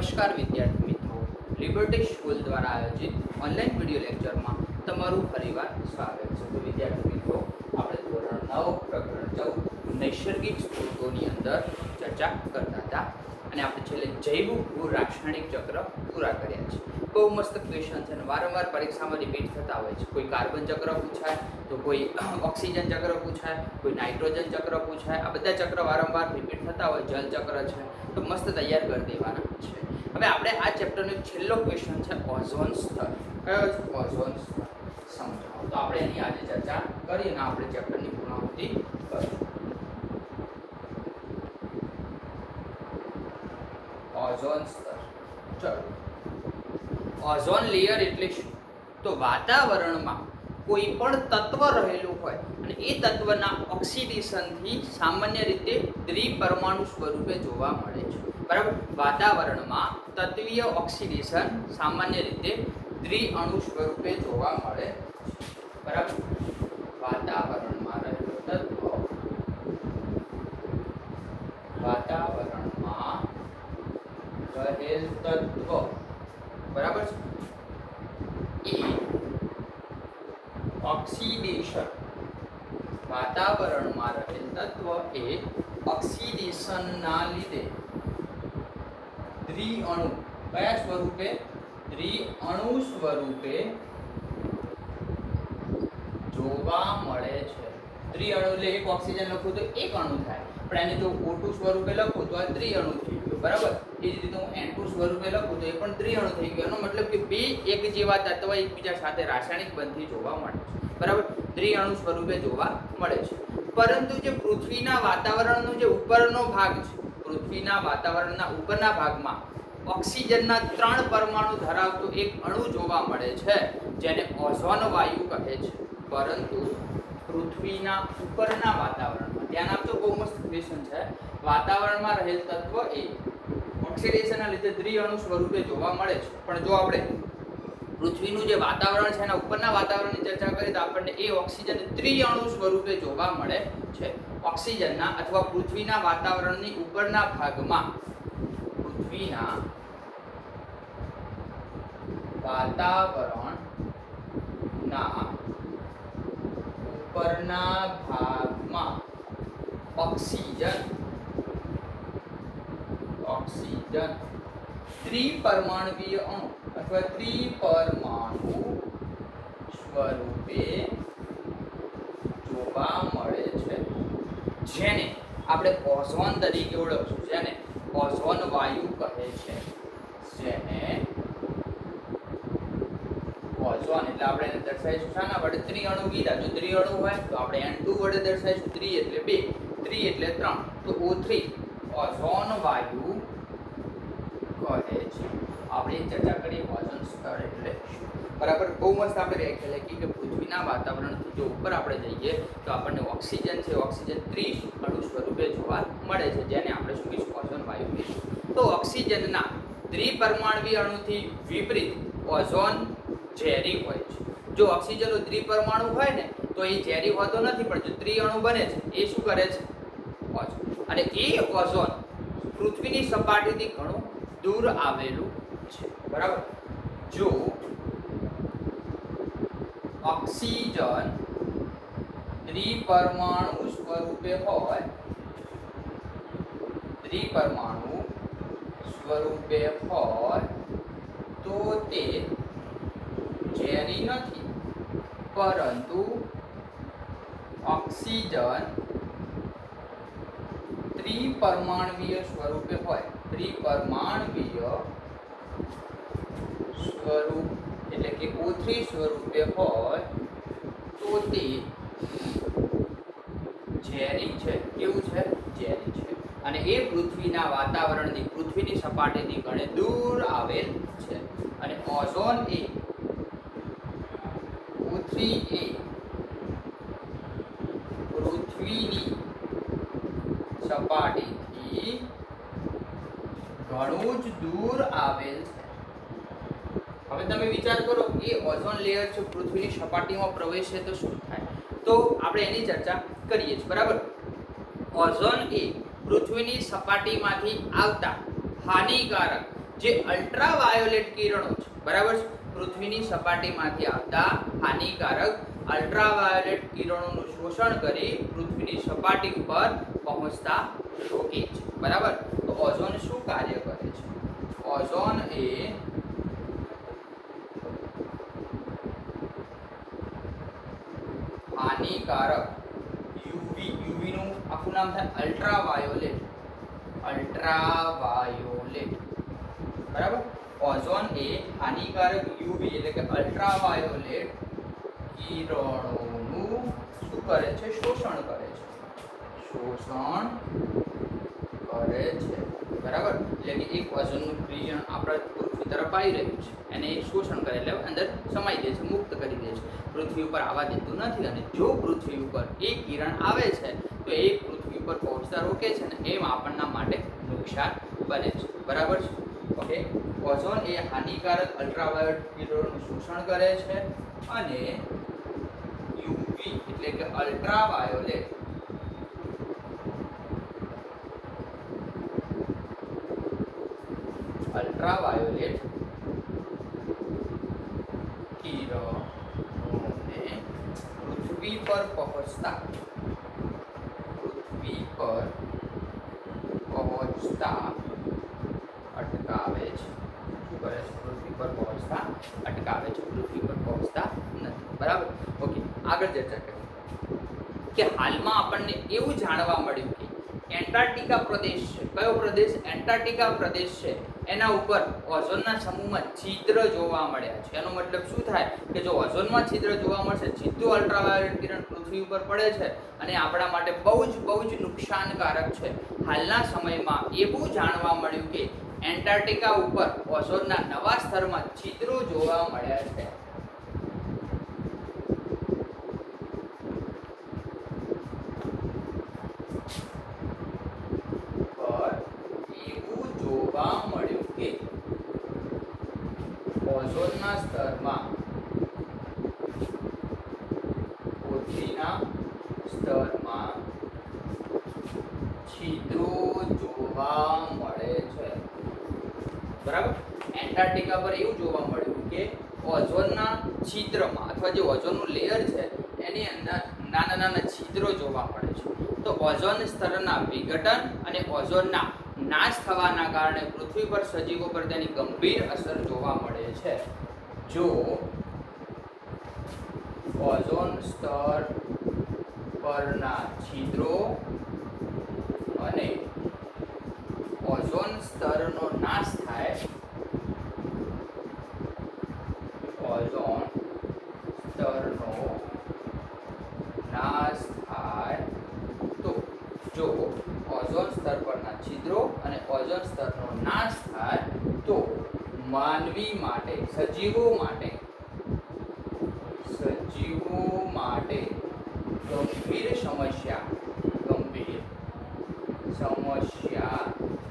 નમસ્કાર વિદ્યાર્થી મિત્રો, લિબર્ટી સ્કૂલ દ્વારા આયોજિત ઓનલાઈન વિડિયો લેક્ચરમાં તમારું ફરીવાર સ્વાગત છે। તો વિદ્યાર્થી મિત્રો, આપણે ધોરણ 9 પ્રકરણ 14 નૈસર્ગિક સ્ત્રોતોની અંદર ચર્ચા કરતા હતા અને આપણે છેલ્લે જૈવ ભૂ રાસાયણિક ચક્ર પૂરા કર્યા છે। બહુ મસ્ત ક્વેશ્ચન છે અને વારંવાર પરીક્ષામાં રિપીટ થતા હોય છે। કોઈ કાર્બન ચક્ર પૂછાય તો કોઈ ઓક્સિજન ચક્ર પૂછાય, કોઈ નાઇટ્રોજન ચક્ર પૂછાય। આ બધા ચક્ર વારંવાર રિપીટ થતા હોય। જલ ચક્ર છે તો મસ્ત તૈયાર કરી દેવાના છે। હવે આપણે આ ચેપ્ટરનો છેલ્લો ક્વેશ્ચન છે ઓઝોન સ્તર। કયો છે? ઓઝોન સ્તર સમજાવો। તો આપણે એની આજે ચર્ચા કરીએ અને આપણે ચેપ્ટરની પૂર્ણાહુતિ કરીએ। ઓઝોન સ્તર, ચલો ઓઝોન લેયર એટલે શું? તો વાતાવરણમાં કોઈ પણ તત્વ રહેલું હોય અને એ તત્વના ઓક્સિડેશનથી સામાન્ય રીતે દ્વિપરમાણુ સ્વરૂપે જોવા મળે છે, બરાબર। વાતાવરણમાં તત્વીય ઓક્સિડેશન સામાન્ય રીતે દ્વિઅણુ સ્વરૂપે જોવા મળે છે, બરાબર। વાતાવરણમાં રહેલું તત્વ, વાતાવરણમાં રહેલ તત્વ, બરાબર છે, એ ઓક્સિડેશન, વાતાવરણમાં રહેલ તત્વ એ ઓક્સિડેશનના લીધે દ્વિઅણુ, કયા સ્વરૂપે? દ્વિઅણુ સ્વરૂપે જોવા મળે છે। દ્વિઅણુ એટલે એક ઓક્સિજન લખું તો એક અણુ થાય, પણ એને જો O2 સ્વરૂપે લખું તો આ દ્વિઅણુ થઈ ગયું, બરાબર। એ જ રીતે હું N2 સ્વરૂપે લખું તો એ પણ દ્વિઅણુ થઈ ગયો। એનો મતલબ કે બે એક જેવા તત્વ એકબીજા સાથે રાસાયણિક બંધથી જોવા મળે છે, બરાબર। દ્વિઅણુ સ્વરૂપે જોવા મળે છે। પરંતુ જે પૃથ્વીના વાતાવરણનો જે ઉપરનો ભાગ છે, પૃથ્વીના વાતાવરણના ઉપરના ભાગમાં ઓક્સિજનના 3 પરમાણુ ધરાવતો એક અણુ જોવા મળે છે, જેને ઓઝોન વાયુ કહે છે। પરંતુ પૃથ્વીના ઉપરના વાતાવરણમાં, ધ્યાન આપજો, બહુ મસ્ત ક્વેશ્ચન છે, વાતાવરણમાં રહેલ તત્વ એ ઓક્સિડેશનના લીધે દ્વિઅણુ સ્વરૂપે જોવા મળે છે। પણ જો આપણે પૃથ્વીનું જે વાતાવરણ છે એના ઉપરના વાતાવરણની ચર્ચા કરીએ તો આપણને એ ઓક્સિજન ત્રિઅણુ સ્વરૂપે જોવા મળે છે। ઓક્સિજનના અથવા પૃથ્વીના વાતાવરણની ઉપરના ભાગમાં, પૃથ્વીના વાતાવરણના ઉપરના ભાગમાં ઓક્સિજન ત્રિપરમાણુવીય અણુ અથવા ત્રિપરમાણુ સ્વરૂપે જોવા મળે છે, જેને આપણે ઓઝોન તરીકે ઓળખશું, જેને ઓઝોન વાયુ કહે છે। જેને ઓઝોન એટલે આપણે એને દર્શાવીશું શાના વડે? ત્રિઅણુ કીધા। જો ત્રિઅણુ હોય તો આપણે N2 વડે દર્શાવીશું। ત્રિ એટલે 2, ત્રિ એટલે 3, તો O3 ઓઝોન વાયુ કહે છે। આપણે ચર્ચા કરીએ ઓઝોન સ્તર એટલે શું, બરાબર। બહુ મસ્ત આપણે વ્યાખ્યા લખી કે પૃથ્વીના વાતાવરણથી જો ઉપર આપણે જઈએ તો આપણને ઓક્સિજન છે, ઓક્સિજન ત્રિઅણુ સ્વરૂપે જોવા મળે છે, જેને આપણે શું કહીશું? ઓઝોન વાયુ કહીશું। તો ઓક્સિજનના દ્વિપરમાણુવીય અણુથી વિપરીત ઓઝોન ઝેરી હોય છે। જો ઓક્સિજનનો દ્વિપરમાણુ હોય ને તો એ ઝેરી હોતો નથી, પણ જો ત્રિઅણુ બને છે એ શું કરે છે? ઓઝોન। અને એ ઓઝોન પૃથ્વીની સપાટીથી ઘણું દૂર આવેલું છે, બરાબર। જો ઓક્સિજન દ્વિપરમાણુ સ્વરૂપે હોય, દ્વિપરમાણુ સ્વરૂપે હોય તો તે ઝેરી નથી, પરંતુ ઓક્સિજન ત્રિપરમાણુવીય સ્વરૂપે હોય, ત્રિપરમાણુવીય સ્વરૂપ એટલે કે O3 સ્વરૂપે હોય તો તે ઝેરી છે। કેવું છે? ઝેરી છે। અને એ પૃથ્વીના વાતાવરણથી, પૃથ્વીની સપાટીથી ઘણે દૂર આવેલ છે। અને ઓઝોન એ O3 એ પૃથ્વીની સપાટીથી ઘણું જ દૂર આવેલ છે। હવે તમે વિચાર કરો કે ઓઝોન લેયર છે પૃથ્વીની સપાટીમાં પ્રવેશે તો શું થાય? તો આપણે એની ચર્ચા કરીએ છીએ, બરાબર। ઓઝોન એ પૃથ્વીની સપાટીમાંથી આવતા હાનિકારક જે અલ્ટ્રાવાયોલેટ કિરણો છે, બરાબર છે, પૃથ્વીની સપાટીમાંથી આવતા હાનિકારક અલ્ટ્રાવાયોલેટ કિરણોનું શોષણ કરી પૃથ્વીની સપાટી ઉપર પહોંચતા રોકે છે, બરાબર. તો ઓઝોન શું કાર્ય કરે છે? ઓઝોન એ હાનિકારક યુવી નું આખું નામ થાય અલ્ટ્રાવાયોલેટ, બરાબર. ઓઝોન એ હાનિકારક યુવી એટલે કે અલ્ટ્રાવાયોલેટ કિરણોનું શું કરે છે? શોષણ કરે છે, બરાબર. એટલે કે એક ઓઝોનનું કિરણ આપણા પૃથ્વી તરફ આવી રહ્યું છે, એને શોષણ કરે એટલે અંદર સમાઈ દે છે, મુક્ત કરી દે છે, પૃથ્વી ઉપર આવવા દેતું નથી. અને જો પૃથ્વી ઉપર એક કિરણ આવે છે તો એ પૃથ્વી ઉપર પહોંચતા રોકે છે ને, એમ આપણના માટે નુકસાન બને છે, બરાબર છે. ઓકે, ઓઝોન એ હાનિકારક અલ્ટ્રાવાયોલેટ કિરણોનું શોષણ કરે છે અને યુવી એટલે કે અલ્ટ્રાવાયોલેટ કિરણોને પૃથ્વી પર પહોંચતા અટકાવે છે. શું કરે છે? પૃથ્વી પર પહોંચતા અટકાવે છે, પૃથ્વી પર પહોંચતા નથી, બરાબર. ઓકે, આગળ ચર્ચા કરીએ કે હાલમાં આપણને એવું જાણવા મળ્યું કે એન્ટાર્કટિકા પ્રદેશ છે, કયો પ્રદેશ? એન્ટાર્કટિકા પ્રદેશ છે, એના ઉપર ઓઝોનના સમૂહમાં છિદ્ર જોવા મળ્યા છે. એનો મતલબ શું થાય કે જો ઓઝોનમાં છિદ્ર જોવા મળશે, સીધું અલ્ટ્રાવાયોલેટ કિરણ પૃથ્વી ઉપર પડે છે અને આપણા માટે બહુ જ નુકસાનકારક છે. હાલના સમયમાં એવું જાણવા મળ્યું કે એન્ટાર્કટિકા ઉપર ઓઝોનના નવા સ્તરમાં છિદ્રો જોવા મળ્યા છે. ઓઝોનના સ્તરમાં, પૃથ્વીના સ્તરમાં છિદ્રો જોવા મળે છે, બરાબર. એન્ટાર્કટિકા પર એવું જોવા મળ્યું કે ઓઝોનના છિદ્રમાં અથવા જે ઓઝોનનું લેયર છે એની અંદર નાના છિદ્રો જોવા મળે છે. તો ઓઝોન સ્તરના વિઘટન અને ઓઝોનના નાશ થવાના કારણે પૃથ્વી પર સજીવો પર તેની ગંભીર અસર જોવા મળે છે. જો ઓઝોન સ્તર પરના છિદ્રો અને ઓઝોન સ્તરનો નાશ થાય, ઓઝોન સ્તરનો નાશ થાય તો જો ઓઝોન સ્તર પરના છિદ્રો અને ઓઝોન સ્તરનો નાશ થાય તો માનવી માટે, સજીવો માટે ગંભીર સમસ્યા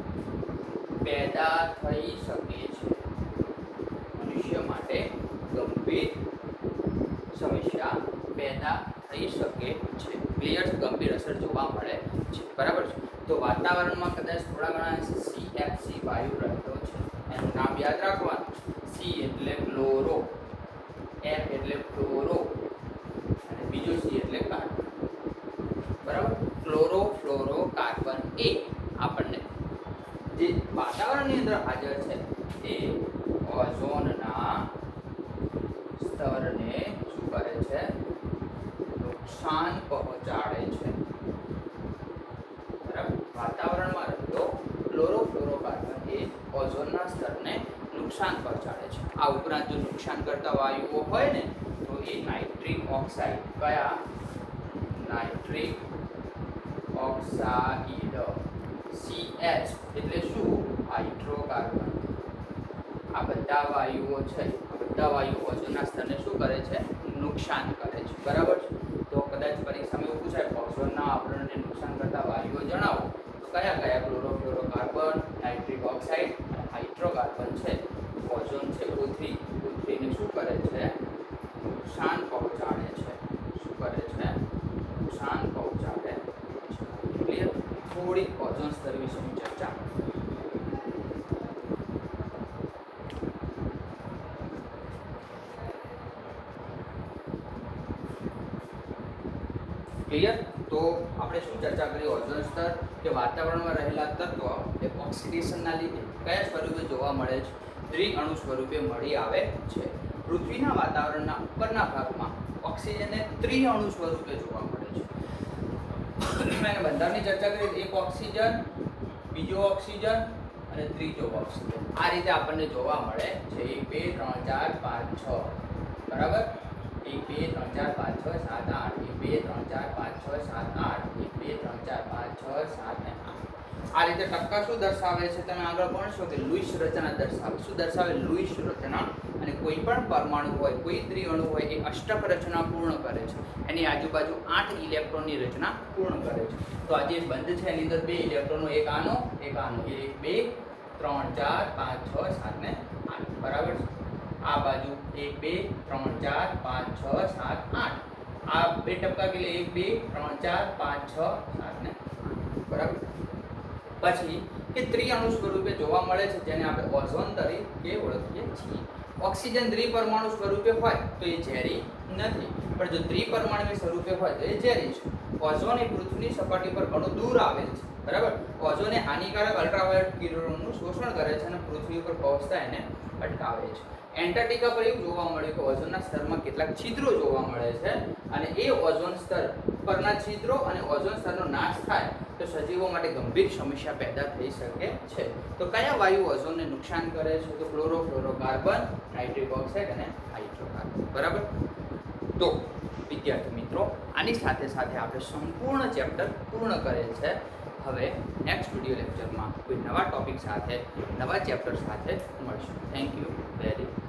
પેદા થઈ શકે છે. મનુષ્ય માટે ગંભીર સમસ્યા પેદા થઈ શકે છે. ક્લિયર? ગંભીર અસર જોવા મળે છે, બરાબર છે. તો વાતાવરણમાં કદાચ થોડા ઘણા CFC વાયુ રહેતો છે, એનું નામ યાદ રાખવાનું. C એટલે ક્લોરો, F એટલે ફ્લોરો અને બીજો C એટલે કાર્બન, બરાબર. ક્લોરો ફ્લોરો કાર્બન એ આપણને જે વાતાવરણની અંદર હાજર છે એ ઓઝોનના સ્તરને શું કરે છે? નુકસાન પહોંચાડે છે, બરાબર. વાતાવરણમાં રહેતો ક્લોરોફ્લોરોકાર્બન એ ઓઝોનના સ્તરને નુકસાન પહોંચાડે છે. આ ઉપરાંત જો નુકસાન કરતા વાયુઓ હોય ને તો એ નાઇટ્રિક ઓક્સાઇડ, કયા? નાઇટ્રિક ઓક્સાઇડ, CH એટલે શું? હાઇડ્રોકાર્બન. આ બધા વાયુઓ છે, આ બધા વાયુઓ ઓઝોનના સ્તરને શું કરે છે? નુકસાન કરે છે, બરાબર છે. તો કદાચ પરીક્ષામાં એવું પૂછાય ઓઝોનના આવરણને નુકસાન કરતા વાયુઓ જણાવો, તો કયા ક્લોરોફ્લોરોકાર્બન, નાઇટ્રિક ઓક્સાઇડ અને હાઇડ્રોકાર્બન છે. ઓઝોન છે પૃથ્વીને શું કરે છે? નુકસાન પહોંચાડે છે. શું કરે છે? નુકસાન પહોંચાડે છે. ક્લિયર? થોડી ઓઝોન સ્તર વિશેની ચર્ચા. ક્લિયર? તો આપણે શું ચર્ચા કરી? ઓઝોન સ્તર કે વાતાવરણમાં રહેલા તત્વ એ ઓક્સિડેશનના લીધે કયા સ્વરૂપે જોવા મળે છે? દ્વિઅણુ સ્વરૂપે મળી આવે છે. પૃથ્વીના વાતાવરણના ઉપરના ભાગમાં ઓક્સિજનને ત્રિઅણુ સ્વરૂપે જોવા મળે છે. મેં બંધારણની ચર્ચા કરી, એક ઓક્સિજન, બીજો ઓક્સિજન અને ત્રીજો ઓક્સિજન. આ રીતે આપણને જોવા મળે છે 1 2 3 4 5 6. બરાબર? 1 2 3 4 5 6 7 8. 1 2 3 4 5 6 7 8. 1 2 3 4 5 6 7 અને 8. આ રીતે ટપકા શું દર્શાવે છે? તમે આગળ ભણશો કે લુઈસ રચના દર્શાવે. શું દર્શાવે? લુઈસ રચના. અને કોઈ પણ પરમાણુ હોય, કોઈ દ્વિઅણુ હોય એ અષ્ટક રચના પૂર્ણ કરે છે. એની આજુબાજુ 8 ઇલેક્ટ્રોનની રચના પૂર્ણ કરે છે. તો આ જે બંધ છે એની અંદર 2 ઇલેક્ટ્રોનો, એક આનો એક આનો. 1 2 3 4 5 6 7 ને 8. બરાબર છે? આ બાજુ 1 2 3 4 5 6 7 8. આ બે ટપકા કે 1 2 3 4 5 6 7 ને 8. બરાબર? પછી કે ત્રિઅણુ સ્વરૂપે જોવા મળે છે, જેને આપણે ઓઝોન તરીકે ઓળખીએ છીએ. ઓક્સિજન દ્વિપરમાણુ સ્વરૂપે હોય તો એ ઝેરી નથી, પણ જો ત્રિપરમાણુ સ્વરૂપે હોય તો એ ઝેરી છે. ઓઝોન એ પૃથ્વીની સપાટી પર ઘણું દૂર આવેલ છે. બરાબર? ઓઝોન એ હાનિકારક અલ્ટ્રાવાયોલેટ કિરણોનું શોષણ કરે છે અને પૃથ્વી પર પહોંચતા એને અટકાવે છે. એન્ટાર્કટિકા પર એવું જોવા મળ્યું કે ઓઝોનના સ્તરમાં કેટલાક છિદ્રો જોવા મળે છે, અને એ ઓઝોન સ્તર પરના છિદ્રો અને ઓઝોન સ્તરનો નાશ થાય તો સજીવો માટે ગંભીર સમસ્યા પેદા થઈ શકે છે. તો કયા વાયુ ઓઝોનને નુકસાન કરે છે? તો ક્લોરોફ્લોરોકાર્બન, નાઇટ્રિક ઓક્સાઇડ અને હાઇડ્રોકાર્બન. બરાબર? તો વિદ્યાર્થી મિત્રો, આની સાથે સાથે આપણે સંપૂર્ણ ચેપ્ટર પૂર્ણ કરેલ છે. હવે નેક્સ્ટ વિડીયો લેક્ચરમાં કોઈ નવા ટોપિક સાથે, નવા ચેપ્ટર સાથે મળશું. Thank you very much.